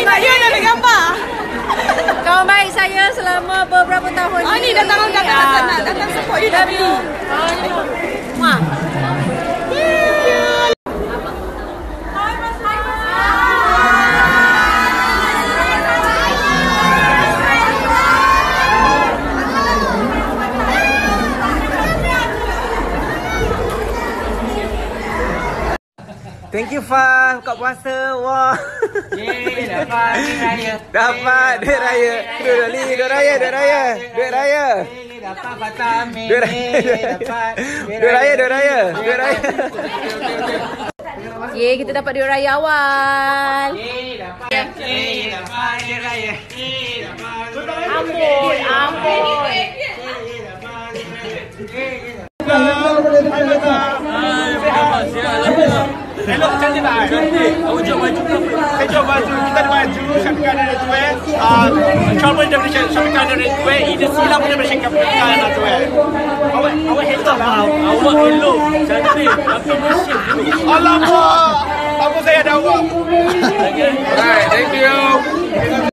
nak you nak ambil gambar. Kawan baik saya selama beberapa tahun ni datang support you dah beli. Wah. Thank you Fah, buka puasa. Wah. Dapat duit raya. Dapat duit raya. Duit raya. Dapat patah amin. Duit raya. Ye, kita dapat duit raya awal. Dapat duit raya. Elok cantik tak? Cantik. Awak jual baju ke apa? Saya jual baju. Kita ada baju Shopping Garden Ready to Wear. Jual pun daripada Shopping Garden Ready to Wear. Ida silam pun daripada Shopping Garden Ready to Wear. Awak hebat lah. Awak elok. Cantik. Tapi mesin dulu. Alamak. Apa saya ada awak? Alright, thank you.